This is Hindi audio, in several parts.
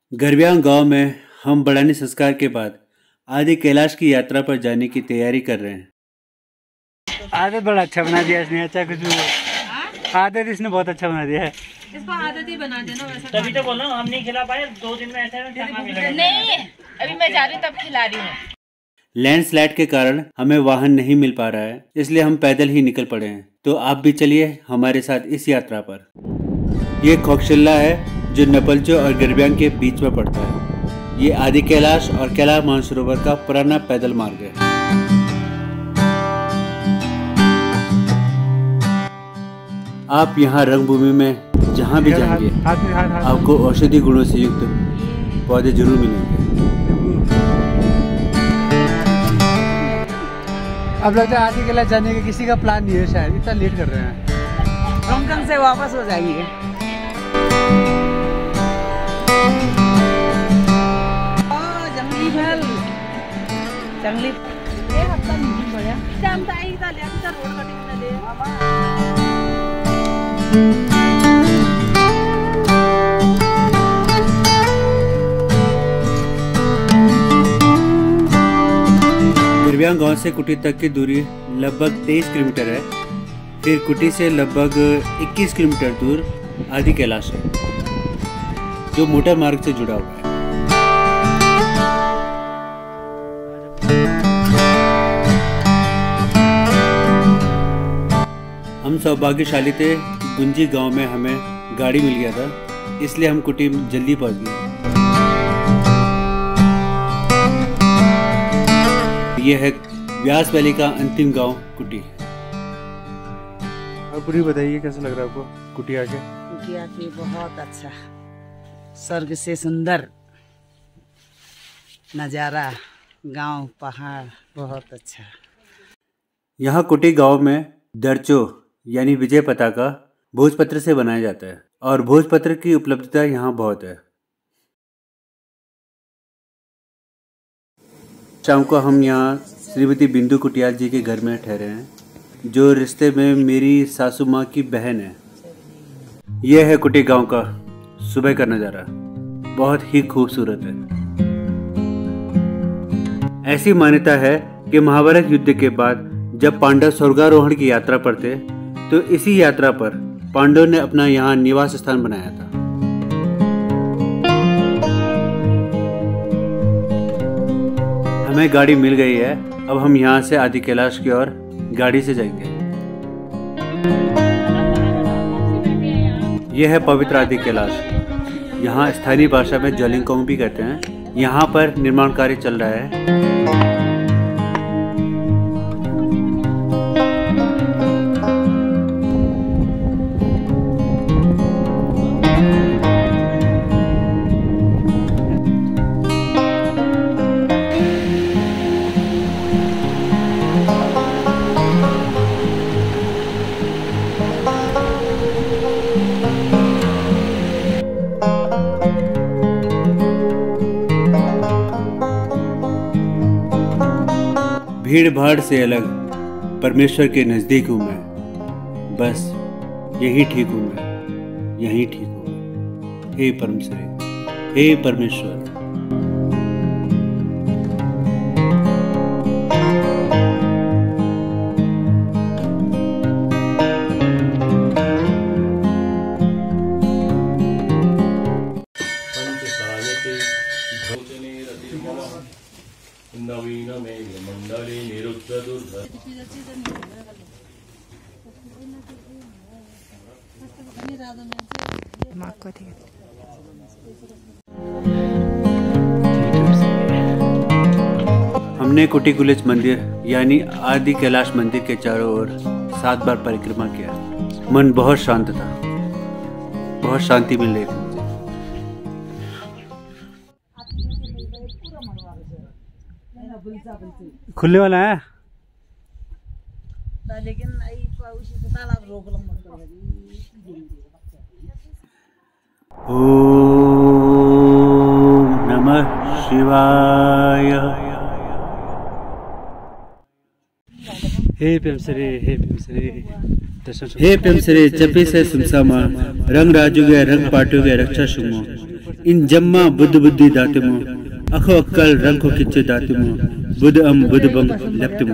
गरब्यांग गांव में हम बड़ानी संस्कार के बाद आदि कैलाश की यात्रा पर जाने की तैयारी कर रहे हैं। आदत बड़ा अच्छा बना दिया इसने, अच्छा कुछ आदत इसने बहुत अच्छा बना दिया है। इसको आदत ही बना देना वैसा। तभी तो बोल रहा हूँ हम नहीं खिला पाए, 2 दिन में ऐसा नहीं, अभी मैं जा रही हूँ तब खिला रही हूँ। लैंडस्लाइड के कारण हमें वाहन नहीं मिल पा रहा है, इसलिए हम पैदल ही निकल पड़े हैं। तो आप भी चलिए हमारे साथ इस यात्रा पर। ये खोकशिल्ला है जो नपलचो और गरब्यांग के बीच में पड़ता है। ये आदि कैलाश और कैलाश मानसरोवर का पुराना पैदल मार्ग है। आप यहाँ रंगभूमि में जहाँ भी जाएंगे आपको औषधि गुणों से युक्त पौधे जरूर मिलेंगे। अब लगता है आदि कैलाश जाने का किसी का प्लान नहीं है, शायद इतना लेट कर रहे हैं। रोंगटंग से वापस हो जाएंगे। जंगली ये हफ्ता नहीं बढ़िया जामता आई था ले अभी रोड कटिंग में ले गरब्यांग गांव से कुटी तक की दूरी लगभग 23 किलोमीटर है। फिर कुटी से लगभग 21 किलोमीटर दूर आदि कैलाश है जो मोटर मार्ग से जुड़ा हुआ है। हम सौभाग्यशाली थे, गुंजी गांव में हमें गाड़ी मिल गया था, इसलिए हम कुटी जल्दी पहुंच गए। यह है व्यास वैली का अंतिम गांव कुटी। और पूरी बताइए कैसा लग रहा है आपको कुटी आके? कुटी आके बहुत अच्छा, स्वर्ग से सुंदर नज़ारा, गांव पहाड़ बहुत अच्छा। यहाँ कुटी गांव में दर्चो यानी विजय पताका भोजपत्र से बनाया जाता है और भोजपत्र की उपलब्धता यहाँ बहुत है। शाम को हम यहाँ श्रीमती बिंदु कुटियाल जी के घर में ठहरे हैं, जो रिश्ते में मेरी सासू माँ की बहन है। यह है कुटी गांव का सुबह का नज़ारा, बहुत ही खूबसूरत है। ऐसी मान्यता है कि महाभारत युद्ध के बाद जब पांडव स्वर्गारोहण की यात्रा पर थे तो इसी यात्रा पर पांडव ने अपना यहाँ निवास स्थान बनाया था। हमें गाड़ी मिल गई है, अब हम यहाँ से आदि कैलाश की ओर गाड़ी से जाएंगे। यह है पवित्र आदि कैलाश, यहाँ स्थानीय भाषा में जलिंगकोंग भी कहते हैं। यहाँ पर निर्माण कार्य चल रहा है। भीड़ भाड़ से अलग परमेश्वर के नजदीक हूँ मैं, बस यही ठीक हूँ मैं, यही ठीक हूँ। हे परमेश्वर, हे परमेश्वर। हमने कुटी गुलेच मंदिर यानी आदि कैलाश मंदिर के चारों ओर 7 बार परिक्रमा किया। मन बहुत शांत था, बहुत शांति मिल रही थी। खुलने वाला है लेकिन ओम नमः शिवाय। हे पेमसरे, हे पेमसरे, हे पेमसरे, चपे से सुमसामा, रंग राजुगे, रंग पाटुगे, रक्षा सुमो, इन जम्मा बुद्ध बुद्धि दातिमो अखो अक्कल रंगो किच्चे दातिमो बुद्ध बंग लप्तिमो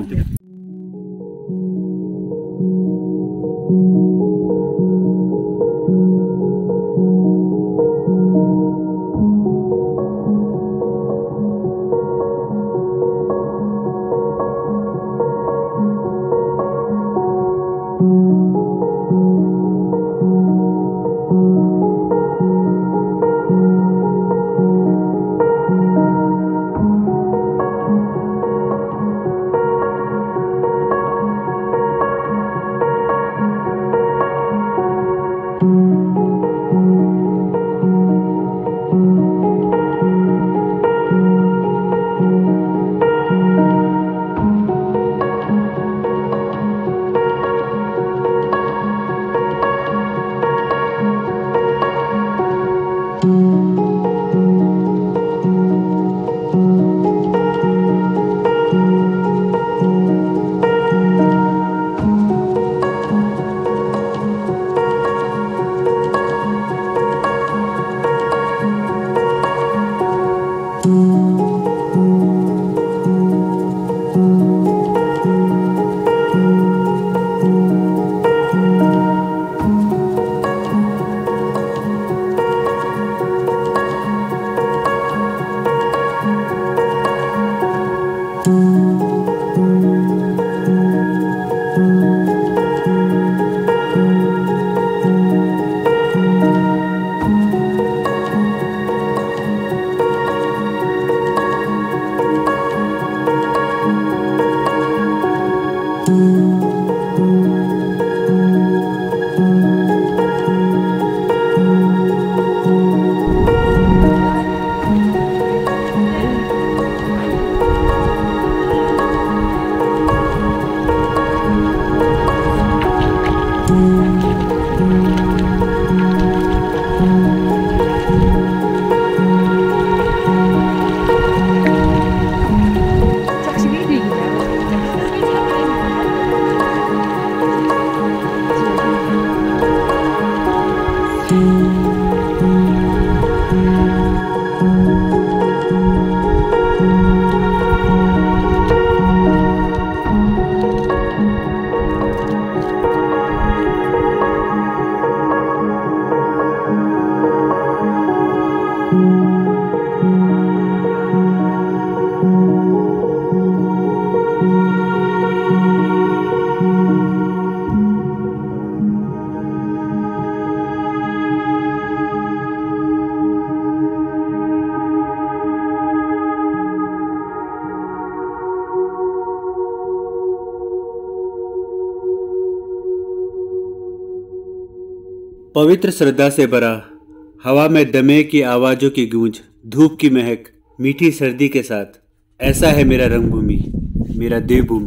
पवित्र श्रद्धा से भरा, हवा में दमे की आवाज़ों की गूंज, धूप की महक, मीठी सर्दी के साथ, ऐसा है मेरा रंगभूमि, मेरा देवभूमि।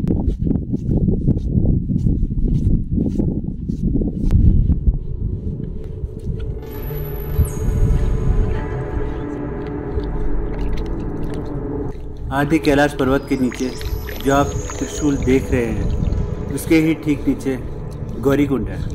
आदि कैलाश पर्वत के नीचे जो आप त्रिशूल देख रहे हैं, उसके ही ठीक नीचे गौरीकुंड है।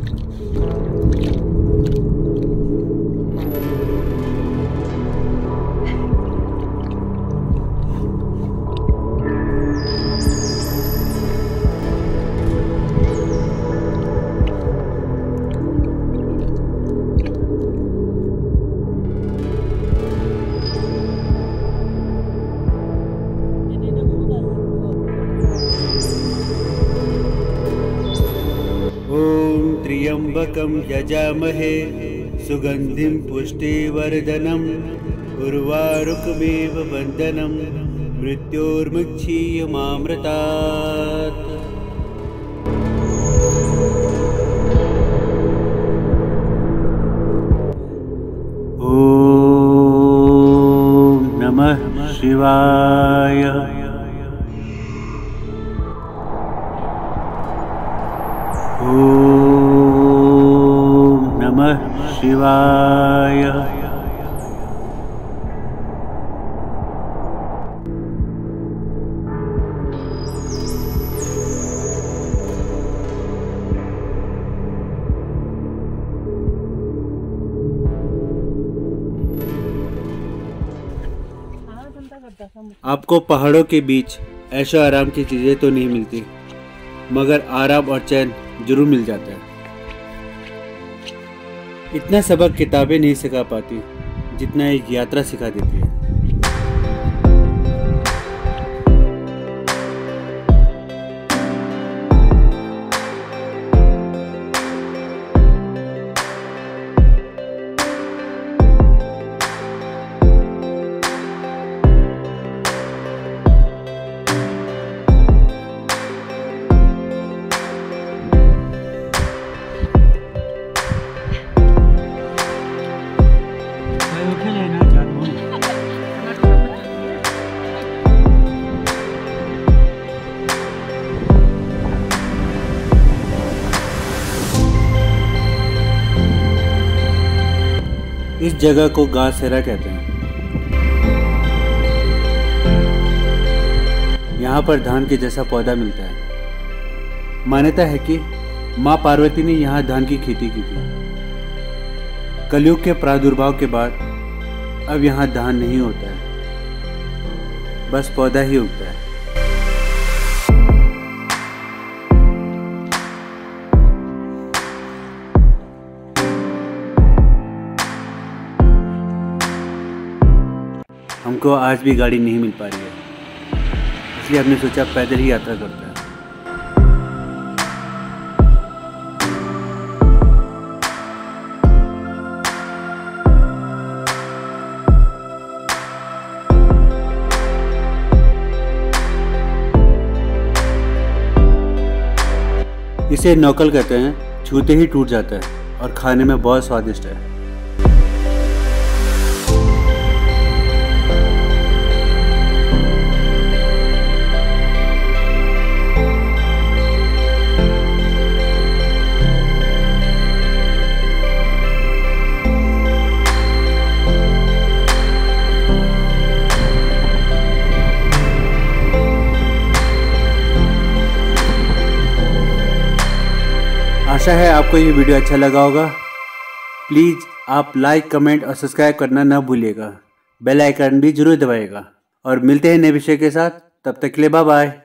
त्र्यंबकं यजामहे सुगंधिं पुष्टिवर्धनम् उर्वारुकमेव बन्धनं मृत्योर्मुक्षीयमामृतात्। ॐ नमः शिवाय। शिवाय। आपको पहाड़ों के बीच ऐशो आराम की चीज़ें तो नहीं मिलती, मगर आराम और चैन जरूर मिल जाता है। इतना सबक किताबें नहीं सिखा पाती जितना एक यात्रा सिखा देती है। इस जगह को गासेरा कहते हैं। यहाँ पर धान के जैसा पौधा मिलता है। मान्यता है कि माँ पार्वती ने यहाँ धान की खेती की थी। कलयुग के प्रादुर्भाव के बाद अब यहाँ धान नहीं होता है, बस पौधा ही उगता है। हमको आज भी गाड़ी नहीं मिल पा रही है, इसलिए हमने सोचा पैदल ही यात्रा करते हैं। इसे नौकल कहते हैं, छूते ही टूट जाता है और खाने में बहुत स्वादिष्ट है। आशा है आपको ये वीडियो अच्छा लगा होगा। प्लीज़ आप लाइक, कमेंट और सब्सक्राइब करना ना भूलिएगा। बेल आइकन भी जरूर दबाइएगा और मिलते हैं नए विषय के साथ। तब तक के लिए बाय बाय।